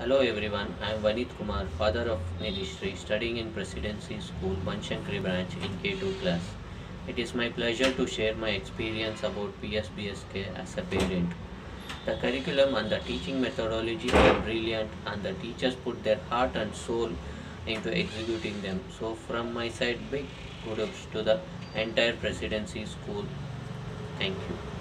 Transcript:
Hello everyone, I am Vanit Kumar, father of Nidishri, studying in Presidency School, Banashankari branch in K2 class. It is my pleasure to share my experience about PSBSK as a parent. The curriculum and the teaching methodology are brilliant and the teachers put their heart and soul into executing them. So from my side, big kudos to the entire Presidency School. Thank you.